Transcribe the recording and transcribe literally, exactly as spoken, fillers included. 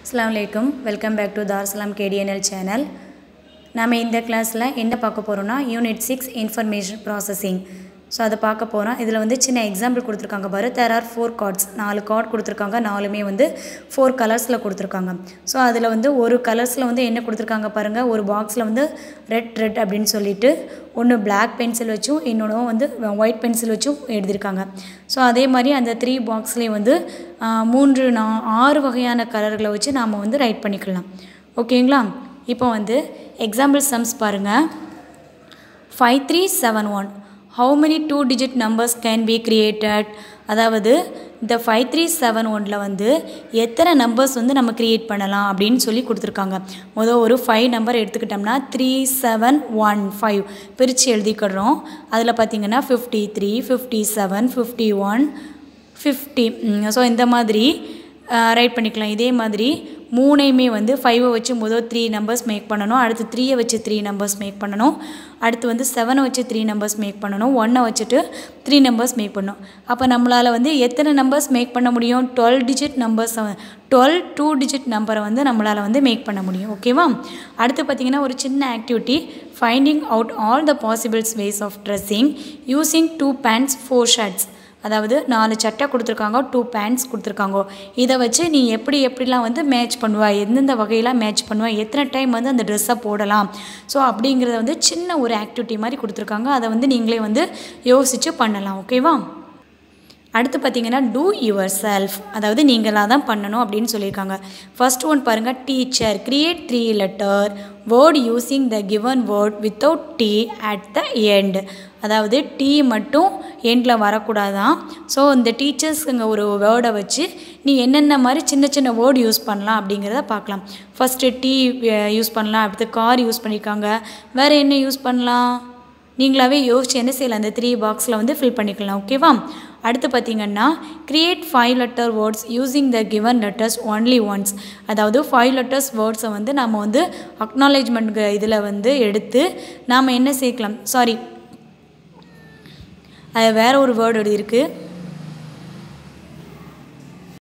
Assalamu alaikum. Welcome back to Darsalam K D N L channel. நாம இந்த கிளாஸ்ல என்ன பார்க்க போறோம்னா unit six information processing. So அத பார்க்க போறோம். இதுல வந்து சின்ன எக்ஸாம்பிள் கொடுத்திருக்காங்க பாரு. There are four cards. நாலு கார்ட் கொடுத்திருக்காங்க. நாலுமே வந்து four கலர்ஸ்ல கொடுத்திருக்காங்க. சோ அதுல வந்து ஒரு கலர்ஸ்ல வந்து என்ன கொடுத்திருக்காங்க பாருங்க. ஒரு பாக்ஸ்ல வந்து ரெட் ரெட் அப்படினு சொல்லிட்டு ஒன்னு black pencil வச்சும் இன்னொன்னு வந்து white pencil வச்சும் எழுதிருக்காங்க. சோ அதே மாதிரி அந்த three பாக்ஸ்லயே வந்து மூன்று ஆறு வகையான கலர்களை வச்சு நாம வந்து ரைட் பண்ணிக்கலாம். ஓகேங்களா? இப்போ வந்து example sums பாருங்க. five three seven one. How many two digit numbers can be created? அதாவது இந்த five three seven one ல வந்து எத்தனை நம்பர்ஸ் வந்து நம்ம கிரியேட் பண்ணலாம் அப்படினு சொல்லி கொடுத்திருக்காங்க. முதல்ல ஒரு five நம்பர் எடுத்துக்கிட்டோம்னா three seven one five பிரிச்சு எழுதிக்கிறோம். அதுல பாத்தீங்கன்னா fifty-three fifty-seven fifty-one fifty. So இந்த மாதிரி ரைட் பண்ணிக்கலாம். இதே மாதிரி மூணையுமே வந்து five வச்சு முதல் three நம்பர்ஸ் மேக் பண்ணனும். அடுத்து three வச்சு three நம்பர்ஸ் மேக் பண்ணனும். அடுத்து வந்து seven வச்சு three நம்பர்ஸ் மேக் பண்ணனும். one வச்சிட்டு three நம்பர்ஸ் மேக் பண்ணனும். அப்ப நம்மளால வந்து எத்தனை நம்பர்ஸ் மேக் பண்ண முடியும்? twelve digit numbers twelve two digit நம்பரை வந்து நம்மளால வந்து மேக் பண்ண முடியும். ஓகேவா? அடுத்து பாத்தீங்கன்னா ஒரு சின்ன activity finding out all the possible ways of dressing using two pants four shirts. அதாவது நாலு சட்டை கொடுத்திருக்காங்க, two pants கொடுத்திருக்காங்க. இத வச்சு நீ எப்படி எப்படிலாம் வந்து மேட்ச் பண்ணுவ, எந்தெந்த வகையில மேட்ச் பண்ணுவ, எத்தனை டைம் வந்து அந்த Dress-ஐ போடலாம். சோ அப்படிங்கறது வந்து சின்ன ஒரு ஆக்டிவிட்டி மாதிரி கொடுத்திருக்காங்க. அத வந்து நீங்களே வந்து யோசிச்சு பண்ணலாம். ஓகேவா? அடுத்து பாத்தீங்கன்னா do yourself. அதாவது நீங்களா தான் பண்ணனும் அப்படினு சொல்லிருக்காங்க. First one பாருங்க, teacher create three letter word using the given word without t at the end. அதாவது t மட்டும் எண்ட்ல வர கூடாதாம். சோ இந்த டீச்சர்ஸ்ங்க ஒரு வேர்டை வச்சு நீ என்னென்ன மாதிரி சின்ன சின்ன வேர்ட் யூஸ் பண்ணலாம் அப்படிங்கறத பார்க்கலாம். ஃபர்ஸ்ட் t யூஸ் பண்ணலாம், அடுத்து car யூஸ் பண்ணிருக்காங்க. வேற என்ன யூஸ் பண்ணலாம்? நீங்களாவே யோசிச்சு என்ன செய்யலாம், அந்த three பாக்ஸ்ல வந்து fill பண்ணிக்கலாம். ஓகேவா? அடுத்து பாத்தீங்கன்னா create five letter words using the given letters only once. அதாவது five letters words வந்து நாம வந்து acknowledgement இதுல வந்து எடுத்து நாம என்ன சேர்க்கலாம், சாரி அது வேற ஒரு வேர்ட் இருக்கு.